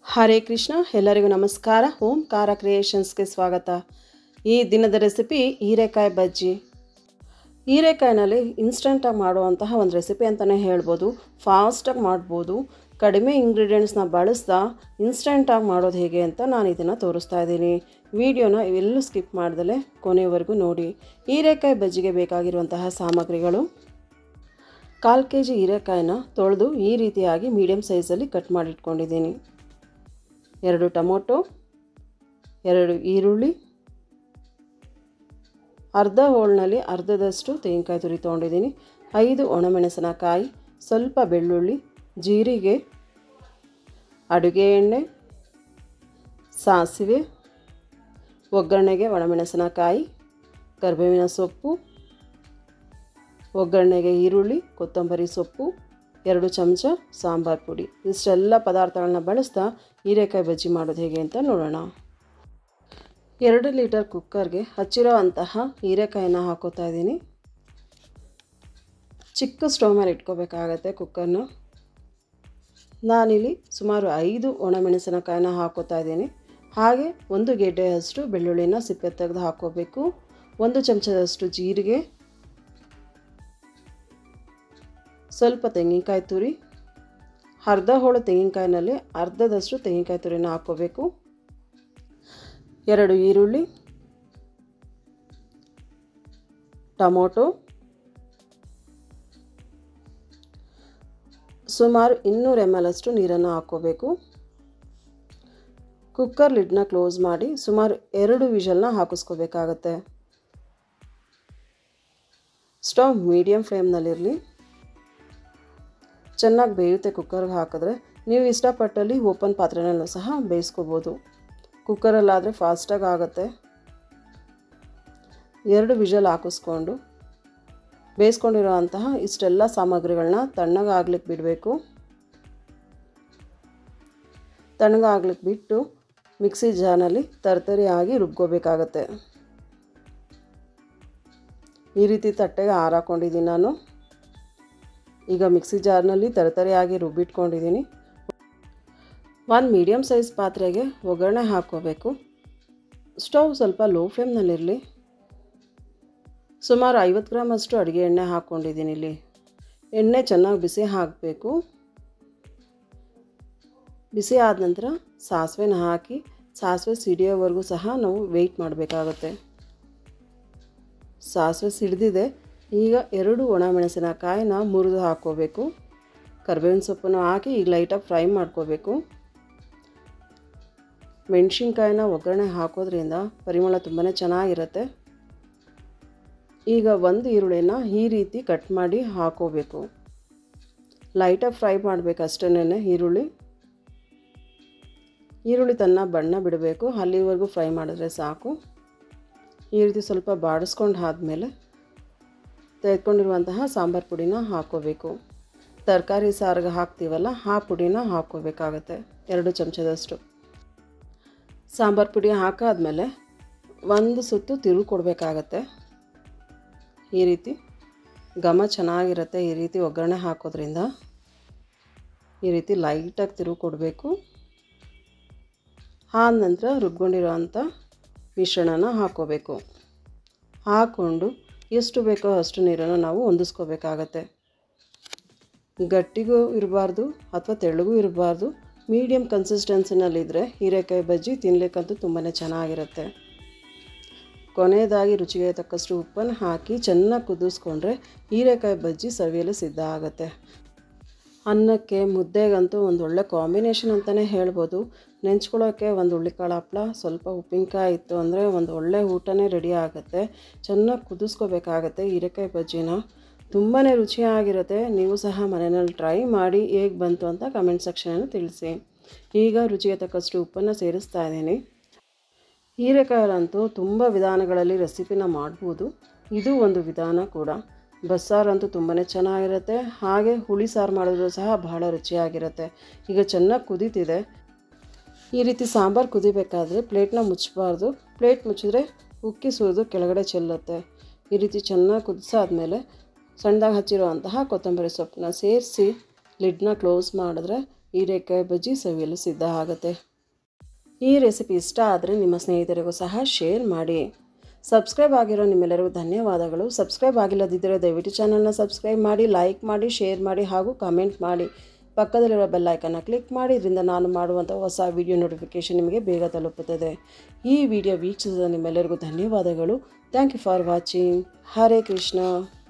ಹರೇ ಕೃಷ್ಣ, ಎಲ್ಲರಿಗೂ ನಮಸ್ಕಾರ. ಓಂಕಾರ ಕ್ರಿಯೇಷನ್ಸ್ಗೆ ಸ್ವಾಗತ. ಈ ದಿನದ ರೆಸಿಪಿ ಹೀರೆಕಾಯಿ ಬಜ್ಜಿ. ಹೀರೆಕಾಯಿನಲ್ಲಿ ಇನ್ಸ್ಟೆಂಟಾಗಿ ಮಾಡುವಂತಹ ಒಂದು ರೆಸಿಪಿ ಅಂತಲೇ ಹೇಳ್ಬೋದು. ಫಾಸ್ಟಾಗಿ ಮಾಡ್ಬೋದು. ಕಡಿಮೆ ಇಂಗ್ರೀಡಿಯೆಂಟ್ಸ್ನ ಬಳಸ್ತಾ ಇನ್ಸ್ಟೆಂಟಾಗಿ ಮಾಡೋದು ಹೇಗೆ ಅಂತ ನಾನು ಇದನ್ನು ತೋರಿಸ್ತಾ ಇದ್ದೀನಿ. ವಿಡಿಯೋನ ಎಲ್ಲೂ ಸ್ಕಿಪ್ ಮಾಡ್ದಲೇ ಕೊನೆಯವರೆಗೂ ನೋಡಿ. ಹೀರೆಕಾಯಿ ಬಜ್ಜಿಗೆ ಬೇಕಾಗಿರುವಂತಹ ಸಾಮಗ್ರಿಗಳು: 1/4 kg ಹೀರೆಕಾಯಿನ ತೊಳೆದು ಈ ರೀತಿಯಾಗಿ ಮೀಡಿಯಮ್ ಸೈಜಲ್ಲಿ ಕಟ್ ಮಾಡಿಟ್ಕೊಂಡಿದ್ದೀನಿ. 2 ಟೊಮೊಟೊ, 2 ಈರುಳ್ಳಿ, ಅರ್ಧ ಹೋಳಿನಲ್ಲಿ ಅರ್ಧದಷ್ಟು ತೆಂಗಿನಕಾಯಿ ತುರಿ ತೊಗೊಂಡಿದ್ದೀನಿ, 5 ಒಣಮೆಣಸಿನಕಾಯಿ, ಸ್ವಲ್ಪ ಬೆಳ್ಳುಳ್ಳಿ, ಜೀರಿಗೆ, ಅಡುಗೆ ಎಣ್ಣೆ, ಸಾಸಿವೆ, ಒಗ್ಗರಣೆಗೆ ಒಣಮೆಣಸಿನಕಾಯಿ, ಕರಿಬೇವಿನ ಸೊಪ್ಪು, ಒಗ್ಗರಣೆಗೆ ಈರುಳ್ಳಿ, ಕೊತ್ತಂಬರಿ ಸೊಪ್ಪು, 2 ಚಮಚ ಸಾಂಬಾರು ಪುಡಿ. ಇಷ್ಟೆಲ್ಲ ಪದಾರ್ಥಗಳನ್ನ ಬಳಸ್ತಾ ಹೀರೆಕಾಯಿ ಬಜ್ಜಿ ಮಾಡೋದು ಹೇಗೆ ಅಂತ ನೋಡೋಣ. 2 ಲೀಟರ್ ಕುಕ್ಕರ್ಗೆ ಹಚ್ಚಿರೋ ಅಂತಹ ಹೀರೆಕಾಯಿನ ಹಾಕೋತಾ ಇದ್ದೀನಿ. ಚಿಕ್ಕ ಸ್ಟವ್ ಮೇಲೆ ಇಟ್ಕೋಬೇಕಾಗತ್ತೆ ಕುಕ್ಕರ್ನ. ನಾನಿಲ್ಲಿ ಸುಮಾರು 5 ಒಣಮೆಣಸಿನಕಾಯಿನ ಹಾಕೋತಾ ಇದ್ದೀನಿ. ಹಾಗೆ 1 ಗೆಡ್ಡೆಯಷ್ಟು ಬೆಳ್ಳುಳ್ಳಿನ ಸಿಪ್ಪೆ ತೆಗೆದು ಹಾಕೋಬೇಕು. 1 ಚಮಚದಷ್ಟು ಜೀರಿಗೆ, ಸ್ವಲ್ಪ ತೆಂಗಿನಕಾಯಿ ತುರಿ, ಅರ್ಧ ಹೋಳು ತೆಂಗಿನಕಾಯಿನಲ್ಲಿ ಅರ್ಧದಷ್ಟು ತೆಂಗಿನಕಾಯಿ ತುರಿನ ಹಾಕ್ಕೋಬೇಕು. 2 ಈರುಳ್ಳಿ, ಟೊಮೊಟೊ, ಸುಮಾರು 200 ml ಅಷ್ಟು ನೀರನ್ನು ಹಾಕ್ಕೋಬೇಕು. ಕುಕ್ಕರ್ ಲಿಡ್ನ ಕ್ಲೋಸ್ ಮಾಡಿ ಸುಮಾರು 2 ವಿಷಲ್ನ ಹಾಕಿಸ್ಕೋಬೇಕಾಗತ್ತೆ. Stove medium ಫ್ಲೇಮ್ನಲ್ಲಿರಲಿ. ಚೆನ್ನಾಗಿ ಬೇಯುತ್ತೆ ಕುಕ್ಕರ್ಗೆ ಹಾಕಿದ್ರೆ. ನೀವು ಇಷ್ಟಪಟ್ಟಲ್ಲಿ ಓಪನ್ ಪಾತ್ರೆನಲ್ಲೂ ಸಹ ಬೇಯಿಸ್ಕೋಬೋದು. ಕುಕ್ಕರಲ್ಲಾದರೆ ಫಾಸ್ಟಾಗಿ ಆಗುತ್ತೆ. 2 ವಿಷಲ್ ಹಾಕಿಸ್ಕೊಂಡು ಬೇಯಿಸ್ಕೊಂಡಿರೋ ಅಂತಹ ಇಷ್ಟೆಲ್ಲ ಸಾಮಗ್ರಿಗಳನ್ನ ತಣ್ಣಗಾಗ್ಲಿಕ್ಕೆ ಬಿಡಬೇಕು. ತಣ್ಣಗಾಗ್ಲಿಕ್ಕೆ ಬಿಟ್ಟು ಮಿಕ್ಸಿ ಜಾರ್ನಲ್ಲಿ ತರ್ತರಿಯಾಗಿ ರುಬ್ಕೋಬೇಕಾಗತ್ತೆ. ಈ ರೀತಿ ತಟ್ಟೆಗೆ ಹಾರಾಕೊಂಡಿದ್ದೀನಿ ನಾನು. ಈಗ ಮಿಕ್ಸಿ ಜಾರ್ನಲ್ಲಿ ತರತರಿಯಾಗಿ ರುಬ್ಬಿಟ್ಕೊಂಡಿದ್ದೀನಿ. 1 ಮೀಡಿಯಮ್ ಸೈಜ್ ಪಾತ್ರೆಗೆ ಒಗ್ಗರಣೆ ಹಾಕ್ಕೋಬೇಕು. ಸ್ಟವ್ ಸ್ವಲ್ಪ ಲೋ ಫ್ಲೇಮ್ನಲ್ಲಿರಲಿ. ಸುಮಾರು 50 ಗ್ರಾಮ್ ಅಷ್ಟು ಅಡುಗೆ ಎಣ್ಣೆ ಹಾಕ್ಕೊಂಡಿದ್ದೀನಿ. ಇಲ್ಲಿ ಎಣ್ಣೆ ಚೆನ್ನಾಗಿ ಬಿಸಿ ಹಾಕಬೇಕು. ಬಿಸಿ ಆದ ನಂತರ ಸಾಸಿವೆನ ಹಾಕಿ ಸಾಸಿವೆ ಸಿಡಿಯೋವರೆಗೂ ಸಹ ನಾವು ವೆಯ್ಟ್ ಮಾಡಬೇಕಾಗುತ್ತೆ. ಸಾಸಿವೆ ಸಿಡಿದಿದೆ. ಈಗ 2 ಒಣಮೆಣಸಿನಕಾಯಿನ ಮುರಿದು ಹಾಕ್ಕೋಬೇಕು. ಕರಿಬೇವಿನ ಸೊಪ್ಪನ್ನು ಹಾಕಿ ಈಗ ಲೈಟಾಗಿ ಫ್ರೈ ಮಾಡ್ಕೋಬೇಕು. ಮೆಣಸಿನ್ಕಾಯಿನ ಒಗ್ಗರಣೆ ಹಾಕೋದ್ರಿಂದ ಪರಿಮಳ ತುಂಬಾ ಚೆನ್ನಾಗಿರುತ್ತೆ. ಈಗ 1 ಈರುಳ್ಳಿನ ಈ ರೀತಿ ಕಟ್ ಮಾಡಿ ಹಾಕೋಬೇಕು. ಲೈಟಾಗಿ ಫ್ರೈ ಮಾಡಬೇಕು ಅಷ್ಟೇನೆ. ಈರುಳ್ಳಿ ತನ್ನ ಬಣ್ಣ ಬಿಡಬೇಕು. ಅಲ್ಲಿವರೆಗೂ ಫ್ರೈ ಮಾಡಿದ್ರೆ ಸಾಕು. ಈ ರೀತಿ ಸ್ವಲ್ಪ ಬಾಡಿಸ್ಕೊಂಡು ಆದಮೇಲೆ ತೆಗೆದುಕೊಂಡಿರುವಂತಹ ಸಾಂಬಾರು ಪುಡಿನ ಹಾಕ್ಕೋಬೇಕು. ತರಕಾರಿ ಸಾರಿಗೆ ಹಾಕ್ತೀವಲ್ಲ ಆ ಪುಡಿನ ಹಾಕ್ಕೋಬೇಕಾಗತ್ತೆ. 2 ಚಮಚದಷ್ಟು ಸಾಂಬಾರು ಪುಡಿ ಹಾಕಾದ್ಮೇಲೆ 1 ಸುತ್ತು ತಿರುವು ಕೊಡಬೇಕಾಗತ್ತೆ. ಈ ರೀತಿ ಘಮ ಚೆನ್ನಾಗಿರುತ್ತೆ. ಈ ರೀತಿ ಒಗ್ಗರಣೆ ಹಾಕೋದ್ರಿಂದ ಈ ರೀತಿ ಲೈಟಾಗಿ ತಿರುವು ಕೊಡಬೇಕು. ಆದ ನಂತರ ರುಬ್ಕೊಂಡಿರೋವಂಥ ಮಿಶ್ರಣನ ಹಾಕ್ಕೋಬೇಕು. ಹಾಕ್ಕೊಂಡು ಎಷ್ಟು ಬೇಕೋ ಅಷ್ಟು ನೀರನ್ನು ನಾವು ಹೊಂದಿಸ್ಕೋಬೇಕಾಗತ್ತೆ. ಗಟ್ಟಿಗೂ ಇರಬಾರ್ದು ಅಥವಾ ತೆಳ್ಳಗೂ ಇರಬಾರ್ದು. ಮೀಡಿಯಮ್ ಕನ್ಸಿಸ್ಟೆನ್ಸಿನಲ್ಲಿದ್ದರೆ ಹೀರೆಕಾಯಿ ಬಜ್ಜಿ ತಿನ್ನಲಿಕ್ಕಂತೂ ತುಂಬಾ ಚೆನ್ನಾಗಿರುತ್ತೆ. ಕೊನೆಯದಾಗಿ ರುಚಿಗೆ ತಕ್ಕಷ್ಟು ಉಪ್ಪನ್ನು ಹಾಕಿ ಚೆನ್ನಾಗಿ ಕುದಿಸ್ಕೊಂಡ್ರೆ ಹೀರೆಕಾಯಿ ಬಜ್ಜಿ ಸವಿಯಲು ಸಿದ್ಧ ಆಗುತ್ತೆ. ಅನ್ನಕ್ಕೆ ಮುದ್ದೆಗಂತೂ ಒಂದು ಒಳ್ಳೆ ಕಾಂಬಿನೇಷನ್ ಅಂತಲೇ ಹೇಳ್ಬೋದು. ನೆಂಚ್ಕೊಳ್ಳೋಕ್ಕೆ 1 ಹುಳ್ಳಿಕಾಳು ಹಪ್ಪಳ, ಸ್ವಲ್ಪ ಉಪ್ಪಿನಕಾಯಿ ಇತ್ತು ಅಂದರೆ ಒಂದು ಒಳ್ಳೆ ಊಟನೇ ರೆಡಿ ಆಗುತ್ತೆ. ಚೆನ್ನಾಗಿ ಕುದಿಸ್ಕೋಬೇಕಾಗತ್ತೆ ಹೀರೆಕಾಯಿ ಬಜ್ಜಿನ. ತುಂಬಾ ರುಚಿಯಾಗಿರುತ್ತೆ. ನೀವು ಸಹ ಮನೆಯಲ್ಲಿ ಟ್ರೈ ಮಾಡಿ ಹೇಗೆ ಬಂತು ಅಂತ ಕಮೆಂಟ್ ಸೆಕ್ಷನಲ್ಲಿ ತಿಳಿಸಿ. ಈಗ ರುಚಿಗೆ ತಕ್ಕಷ್ಟು ಉಪ್ಪನ್ನು ಸೇರಿಸ್ತಾ ಇದ್ದೀನಿ. ಹೀರೆಕಾಯಲ್ಲಂತೂ ತುಂಬ ವಿಧಾನಗಳಲ್ಲಿ ರೆಸಿಪಿನ ಮಾಡ್ಬೋದು. ಇದು ಒಂದು ವಿಧಾನ ಕೂಡ. ಬಸ್ಸಾರಂತೂ ತುಂಬಾ ಚೆನ್ನಾಗಿರುತ್ತೆ. ಹಾಗೆ ಹುಳಿ ಸಾರು ಮಾಡಿದ್ರು ಸಹ ಬಹಳ ರುಚಿಯಾಗಿರುತ್ತೆ. ಈಗ ಚೆನ್ನಾಗಿ ಕುದೀತಿದೆ. ಈ ರೀತಿ ಸಾಂಬಾರು ಕುದಿಬೇಕಾದ್ರೆ ಪ್ಲೇಟ್ನ ಮುಚ್ಚಬಾರ್ದು. ಪ್ಲೇಟ್ ಮುಚ್ಚಿದ್ರೆ ಉಕ್ಕಿ ಸುರಿದು ಕೆಳಗಡೆ ಚೆಲ್ಲುತ್ತೆ. ಈ ರೀತಿ ಚೆನ್ನಾಗಿ ಕುದಿಸಾದ್ಮೇಲೆ ಸಣ್ಣದಾಗಿ ಹಚ್ಚಿರುವಂತಹ ಕೊತ್ತಂಬರಿ ಸೊಪ್ಪನ್ನ ಸೇರಿಸಿ ಲಿಡ್ನ ಕ್ಲೋಸ್ ಮಾಡಿದ್ರೆ ಹೀರೆಕಾಯಿ ಬಜ್ಜಿ ಸವಿಯಲು ಸಿದ್ಧ ಆಗುತ್ತೆ. ಈ ರೆಸಿಪಿ ಇಷ್ಟ ಆದರೆ ನಿಮ್ಮ ಸ್ನೇಹಿತರಿಗೂ ಸಹ ಶೇರ್ ಮಾಡಿ. ಸಬ್ಸ್ಕ್ರೈಬ್ ಆಗಿರೋ ನಿಮ್ಮೆಲ್ಲರಿಗೂ ಧನ್ಯವಾದಗಳು. ಸಬ್ಸ್ಕ್ರೈಬ್ ಆಗಿಲ್ಲದಿದ್ದರೆ ದಯವಿಟ್ಟು ಚಾನಲ್ನ ಸಬ್ಸ್ಕ್ರೈಬ್ ಮಾಡಿ, ಲೈಕ್ ಮಾಡಿ, ಶೇರ್ ಮಾಡಿ ಹಾಗೂ ಕಮೆಂಟ್ ಮಾಡಿ. ಪಕ್ಕದಲ್ಲಿರೋ ಬೆಲ್ ಐಕನ್ನ ಕ್ಲಿಕ್ ಮಾಡಿ. ಇದರಿಂದ ನಾನು ಮಾಡುವಂಥ ಹೊಸ ವಿಡಿಯೋ ನೋಟಿಫಿಕೇಷನ್ ನಿಮಗೆ ಬೇಗ ತಲುಪುತ್ತದೆ. ಈ ವಿಡಿಯೋ ವೀಕ್ಷಿಸಿದ ನಿಮ್ಮೆಲ್ಲರಿಗೂ ಧನ್ಯವಾದಗಳು. Thank you for watching. Hare Krishna.